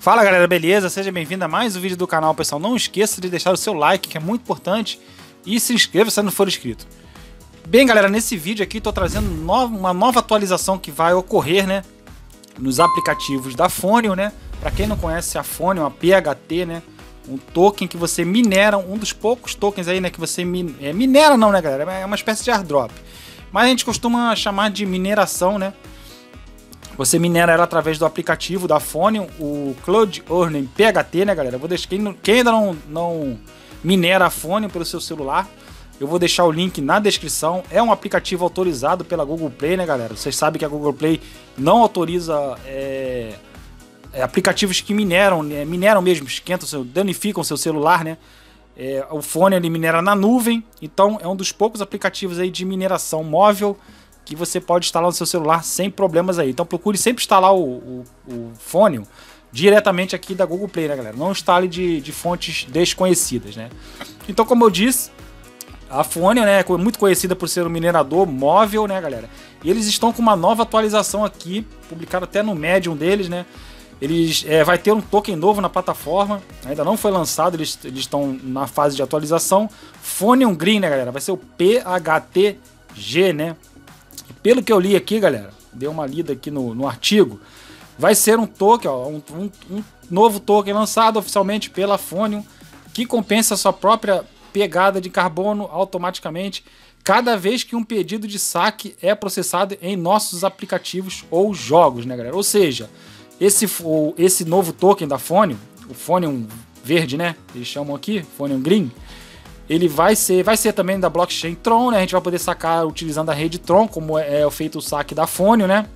Fala galera, beleza? Seja bem-vindo a mais um vídeo do canal, pessoal. Não esqueça de deixar o seu like, que é muito importante, e se inscreva se não for inscrito. Bem galera, nesse vídeo aqui estou trazendo uma nova atualização que vai ocorrer, né, nos aplicativos da Fonio, né? Para quem não conhece a Fonio, a PHT, né, um token que você minera, um dos poucos tokens aí, né, que você minera não, né galera, é uma espécie de airdrop, mas a gente costuma chamar de mineração, né? Você minera ela através do aplicativo da Fonio, o Cloud Earning PHT, né galera? Eu vou deixar, quem ainda não minera a Fonio pelo seu celular, eu vou deixar o link na descrição. É um aplicativo autorizado pela Google Play, né galera? Vocês sabem que a Google Play não autoriza aplicativos que mineram mesmo, esquentam, danificam seu celular, né? O Fonio ele minera na nuvem, então é um dos poucos aplicativos aí de mineração móvel que você pode instalar no seu celular sem problemas aí. Então procure sempre instalar o Fonio diretamente aqui da Google Play, né galera? Não instale de fontes desconhecidas, né? Então, como eu disse, a Fonio, né, é muito conhecida por ser um minerador móvel, né galera? E eles estão com uma nova atualização aqui, publicado até no Medium deles, né? Eles vai ter um token novo na plataforma, ainda não foi lançado, eles estão na fase de atualização. Fonio Green, né galera? Vai ser o PHTG, né? Pelo que eu li aqui, galera, dei uma lida aqui no artigo, vai ser um token, ó, um novo token lançado oficialmente pela Fonio, que compensa a sua própria pegada de carbono automaticamente cada vez que um pedido de saque é processado em nossos aplicativos ou jogos, né, galera? Ou seja, esse novo token da Fonio, o Fonio verde, né, eles chamam aqui, Fonio Green, ele vai ser também da blockchain Tron, né? A gente vai poder sacar utilizando a rede Tron, como é feito o saque da Fonio, né?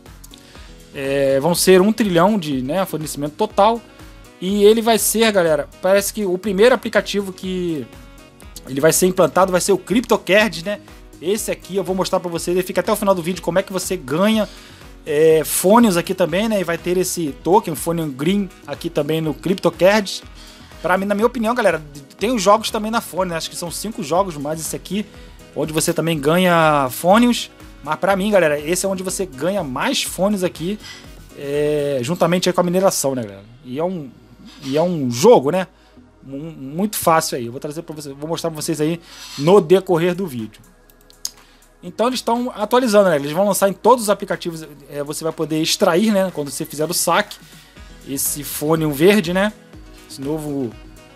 Vão ser 1 trilhão de fornecimento total. E ele vai ser, galera, parece que o primeiro aplicativo que ele vai ser implantado vai ser o CryptoCard, né? Esse aqui eu vou mostrar para vocês, ele fica até o final do vídeo como é que você ganha Fonios aqui também, né? E vai ter esse token, o Fonio Green, aqui também no CryptoCard. Pra mim, na minha opinião, galera, tem os jogos também na Fonio, né? Acho que são 5 jogos mais esse aqui, onde você também ganha Fonios. Mas pra mim, galera, esse é onde você ganha mais Fonios aqui, juntamente aí com a mineração, né, galera? E é um jogo, né? Muito fácil aí. Eu vou trazer para vocês, vou mostrar pra vocês aí no decorrer do vídeo. Então eles estão atualizando, né? Eles vão lançar em todos os aplicativos, você vai poder extrair, né? Quando você fizer o saque, esse Fonio verde, né? Esse novo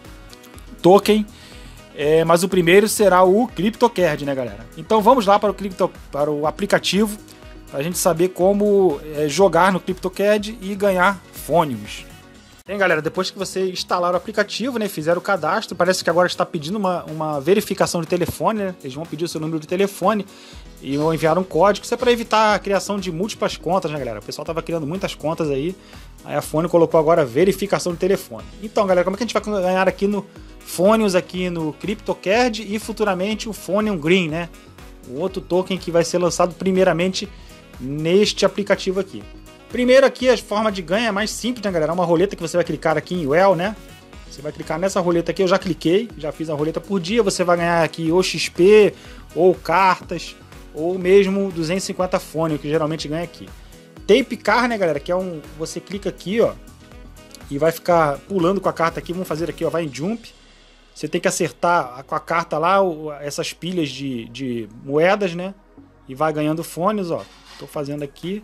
token, mas o primeiro será o CryptoCard, né galera? Então vamos lá para o aplicativo, para a gente saber como jogar no CryptoCard e ganhar Fonios. Bem galera, depois que você instalar o aplicativo, né, fizer o cadastro, parece que agora está pedindo uma verificação de telefone, né? Eles vão pedir o seu número de telefone e vão enviar um código, isso é para evitar a criação de múltiplas contas, né galera? O pessoal estava criando muitas contas aí a Fonio colocou agora verificação de telefone. Então galera, como é que a gente vai ganhar aqui no Fonios, aqui no CryptoCard e futuramente o Fonio Green, né? O outro token que vai ser lançado primeiramente neste aplicativo aqui. Primeiro aqui a forma de ganho é mais simples, né galera? É uma roleta que você vai clicar aqui em Well, né? Você vai clicar nessa roleta aqui, eu já cliquei, já fiz a roleta por dia, você vai ganhar aqui ou XP, ou cartas, ou mesmo 250 Fonio, que geralmente ganha aqui. Tape Car, né galera, que é você clica aqui, ó, e vai ficar pulando com a carta aqui, vamos fazer aqui, ó, vai em Jump. Você tem que acertar com a carta lá, essas pilhas de moedas, né, e vai ganhando Fonios, ó. Tô fazendo aqui,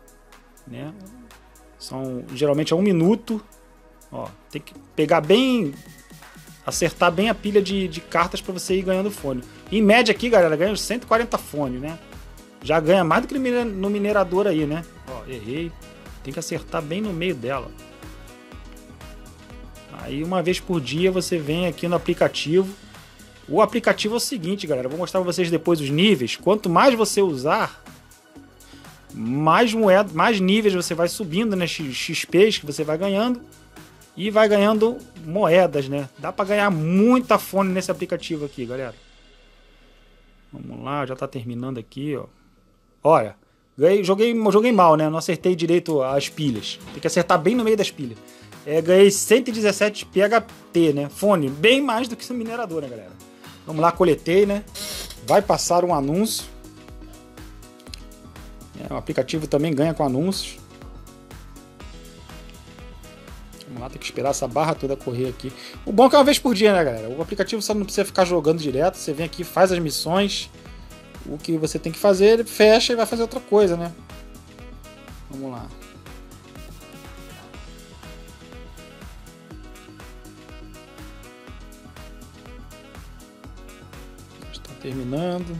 né, geralmente é 1 minuto, ó, tem que pegar bem, acertar bem a pilha de cartas para você ir ganhando Fonio. Em média aqui, galera, ganha 140 Fonio, né. Já ganha mais do que no minerador aí, né? Ó, errei. Tem que acertar bem no meio dela. Aí uma vez por dia você vem aqui no aplicativo. O aplicativo é o seguinte, galera. Eu vou mostrar para vocês depois os níveis. Quanto mais você usar, mais moedas, mais níveis você vai subindo, né? XPs que você vai ganhando. E vai ganhando moedas, né? Dá para ganhar muita Fonio nesse aplicativo aqui, galera. Vamos lá, já tá terminando aqui, ó. Olha, joguei mal, né? Não acertei direito as pilhas. Tem que acertar bem no meio das pilhas. Ganhei 117 PHT, né? Fonio, bem mais do que o minerador, né, galera? Vamos lá, coletei, né? Vai passar um anúncio. O aplicativo também ganha com anúncios. Vamos lá, tem que esperar essa barra toda correr aqui. O bom é que é uma vez por dia, né, galera? O aplicativo você não precisa ficar jogando direto. Você vem aqui, faz as missões. O que você tem que fazer, ele fecha e vai fazer outra coisa, né? Vamos lá. Está terminando.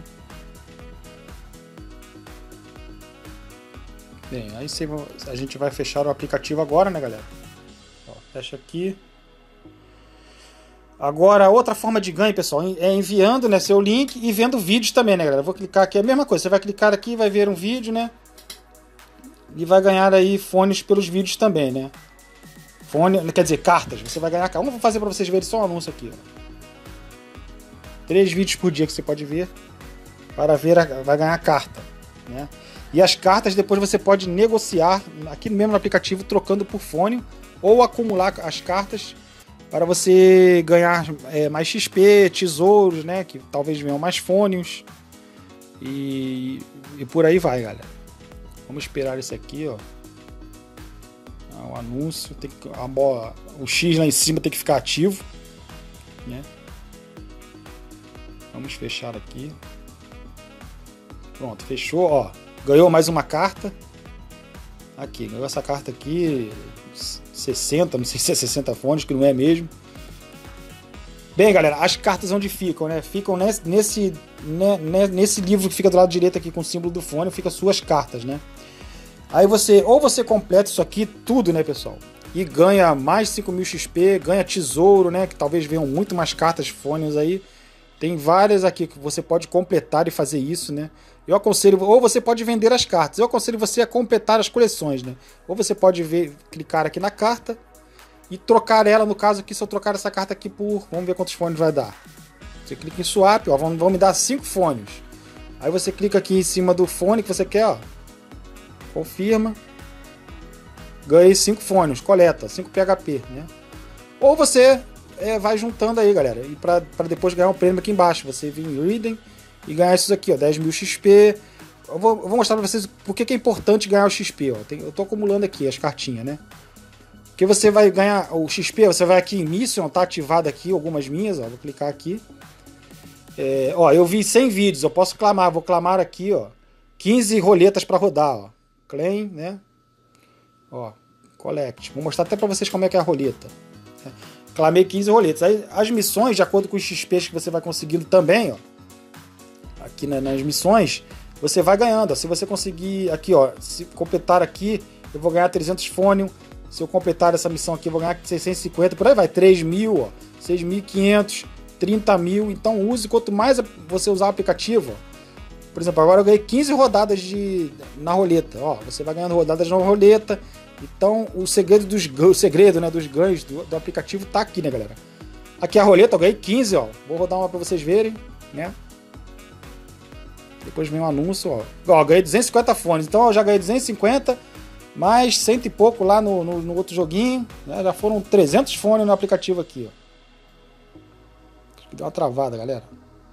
Bem, aí a gente vai fechar o aplicativo agora, né, galera? Ó, fecha aqui. Agora, outra forma de ganho, pessoal, é enviando, né, seu link e vendo vídeos também, né, galera? Eu vou clicar aqui, é a mesma coisa. Você vai clicar aqui, vai ver um vídeo, né? E vai ganhar aí fones pelos vídeos também, né? Fone, quer dizer, cartas. Você vai ganhar cartas. Vamos fazer para vocês verem só um anúncio aqui, ó. 3 vídeos por dia que você pode ver. Para ver, vai ganhar carta, né? E as cartas depois você pode negociar aqui mesmo no aplicativo, trocando por fone, ou acumular as cartas para você ganhar mais XP, tesouros, né? Que talvez venham mais fones. E por aí vai, galera. Vamos esperar esse aqui, ó. O anúncio, tem que, o X lá em cima tem que ficar ativo, né? Vamos fechar aqui. Pronto, fechou, ó. Ganhou mais uma carta. Aqui, ganhou essa carta aqui. 60, não sei se é 60 fones, que não é mesmo. Bem, galera, as cartas onde ficam, né? Ficam nesse livro que fica do lado direito aqui com o símbolo do fone, fica suas cartas, né? Aí você completa isso aqui tudo, né, pessoal? E ganha mais 5.000 XP, ganha tesouro, né? Que talvez venham muito mais cartas fones aí. Tem várias aqui que você pode completar e fazer isso, né? Eu aconselho, ou você pode vender as cartas. Eu aconselho você a completar as coleções, né? Ou você pode clicar aqui na carta e trocar ela, no caso aqui, se eu trocar essa carta aqui por... Vamos ver quantos fones vai dar. Você clica em swap, ó, vão me dar 5 fones. Aí você clica aqui em cima do fone que você quer, ó. Confirma. Ganhei 5 fones, coleta, 5 PHP, né? Ou você vai juntando aí, galera. E para depois ganhar um prêmio aqui embaixo. Você vir em Reading e ganhar isso aqui, ó, 10.000 XP. Eu vou mostrar para vocês por que é importante ganhar o XP, ó. Eu tô acumulando aqui as cartinhas, né? Porque você vai ganhar o XP, você vai aqui em Mission, tá ativado aqui algumas minhas, ó. Vou clicar aqui. Ó, eu vi 100 vídeos, eu posso clamar, vou clamar aqui, ó. 15 roletas para rodar, ó. Claim, né? Ó, collect. Vou mostrar até para vocês como é que é a roleta. Clamei 15 roletas. Aí as missões, de acordo com os XPs que você vai conseguindo também, ó. Aqui nas missões, você vai ganhando. Ó. Se você conseguir aqui, ó, se completar aqui, eu vou ganhar 300 fone. Se eu completar essa missão aqui, eu vou ganhar 650, por aí vai, 3.000, ó, 6.500, 30.000. Então use, quanto mais você usar o aplicativo, ó. Por exemplo, agora eu ganhei 15 rodadas na roleta. Ó, você vai ganhando rodadas na roleta. Então o segredo, né, dos ganhos do aplicativo tá aqui, né, galera? Aqui a roleta, eu ganhei 15, ó. Vou rodar uma para vocês verem, né? Depois vem um anúncio, ó. Ó, ganhei 250 fones. Então eu já ganhei 250, mais 100 e pouco lá no outro joguinho, né? Já foram 300 fones no aplicativo aqui, ó. Acho que deu uma travada, galera.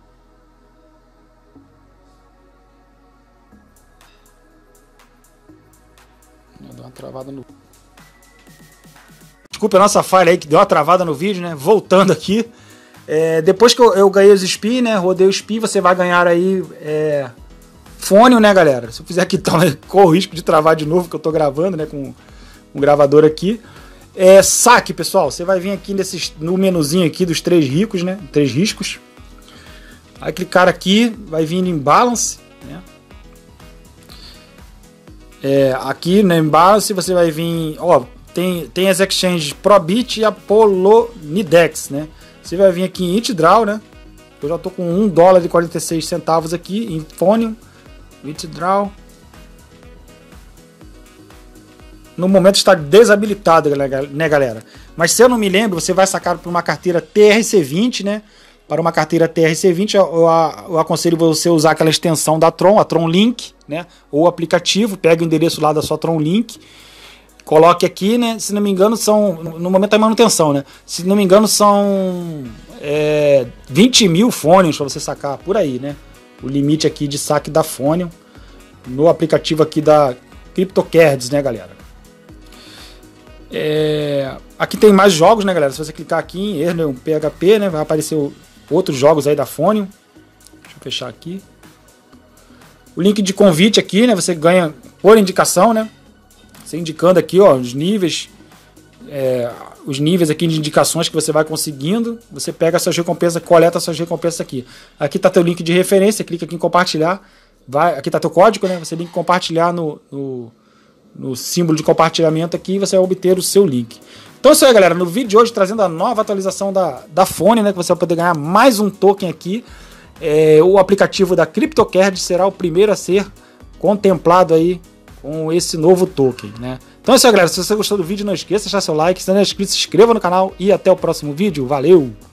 Deu uma travada no... Desculpa a nossa falha aí, que deu uma travada no vídeo, né? Voltando aqui. Depois que eu ganhei os SPI, né? Rodei o SPI, você vai ganhar aí fone, né, galera? Se eu fizer aqui, corro o risco de travar de novo, que eu tô gravando, né? Com um gravador aqui. Saque, pessoal. Você vai vir aqui no menuzinho aqui dos 3 ricos, né? 3 riscos. Vai clicar aqui, vai vir em Balance, né? Aqui no Balance você vai vir, ó, tem as exchanges Probit e Apolonidex, né? Você vai vir aqui em Withdraw, né? Eu já tô com $1,46 aqui em Fonium. Withdraw. No momento está desabilitado, né, galera? Mas se eu não me lembro, você vai sacar para uma carteira TRC20, né? Para uma carteira TRC20, eu aconselho você usar aquela extensão da Tron, a Tron Link, né? Ou aplicativo, pega o endereço lá da sua Tron Link, coloque aqui, né? Se não me engano, no momento da manutenção, né? Se não me engano, são 20.000 fones para você sacar por aí, né? O limite aqui de saque da Fonium no aplicativo aqui da CryptoCards, né, galera? Aqui tem mais jogos, né, galera? Se você clicar aqui em Earn PHP, né, vai aparecer outros jogos aí da Phonium. Deixa eu fechar aqui. O link de convite aqui, né? Você ganha por indicação, né? Você indicando aqui, ó, os níveis aqui de indicações que você vai conseguindo. Você pega suas recompensas, coleta suas recompensas aqui. Aqui tá teu link de referência, clica aqui em compartilhar. Aqui tá teu código, né? Você link compartilhar no símbolo de compartilhamento aqui e você vai obter o seu link. Então é isso aí, galera. No vídeo de hoje, trazendo a nova atualização da Phonium, né? Que você vai poder ganhar mais um token aqui. O aplicativo da CryptoCard será o primeiro a ser contemplado aí com esse novo token, né? Então é isso aí, galera. Se você gostou do vídeo, não esqueça de deixar seu like. Se não é inscrito, se inscreva no canal e até o próximo vídeo. Valeu!